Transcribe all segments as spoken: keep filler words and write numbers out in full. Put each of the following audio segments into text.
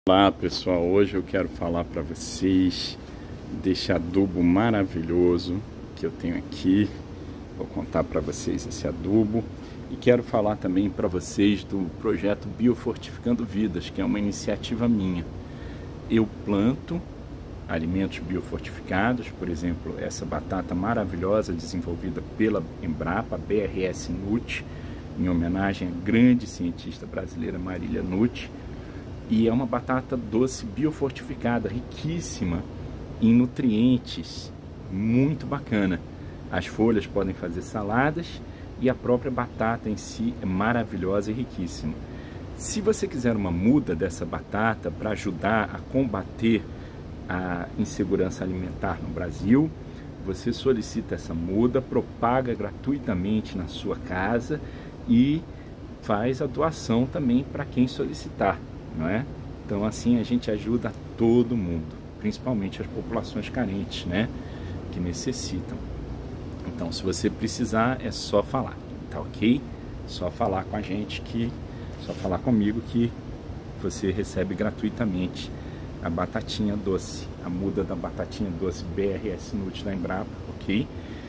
Olá pessoal, hoje eu quero falar para vocês desse adubo maravilhoso que eu tenho aqui. Vou contar para vocês esse adubo e quero falar também para vocês do projeto Biofortificando Vidas, que é uma iniciativa minha. Eu planto alimentos biofortificados, por exemplo, essa batata maravilhosa desenvolvida pela Embrapa, B R S Nutt, em homenagem à grande cientista brasileira Marília Nutt. E é uma batata doce biofortificada, riquíssima em nutrientes, muito bacana. As folhas podem fazer saladas e a própria batata em si é maravilhosa e riquíssima. Se você quiser uma muda dessa batata para ajudar a combater a insegurança alimentar no Brasil, você solicita essa muda, propaga gratuitamente na sua casa e faz a doação também para quem solicitar. Não é? Então assim a gente ajuda a todo mundo, principalmente as populações carentes, né, que necessitam. Então se você precisar é só falar, tá ok? Só falar com a gente, que só falar comigo que você recebe gratuitamente a batatinha doce, a muda da batatinha doce B R S Nutt da Embrapa, ok?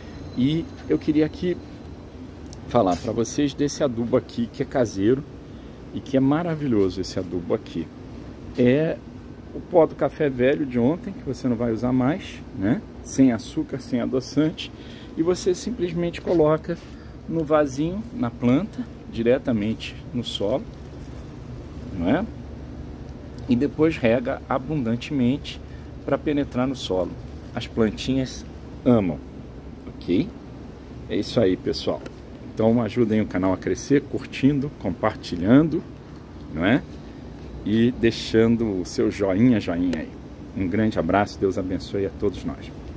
E eu queria aqui falar para vocês desse adubo aqui que é caseiro e que é maravilhoso. Esse adubo aqui é o pó do café velho de ontem, que você não vai usar mais, né? Sem açúcar, sem adoçante, e você simplesmente coloca no vasinho, na planta, diretamente no solo, não é? E depois rega abundantemente para penetrar no solo. As plantinhas amam, ok? É isso aí, pessoal. Então ajudem o canal a crescer, curtindo, compartilhando, não é? E deixando o seu joinha, joinha aí. Um grande abraço, Deus abençoe a todos nós.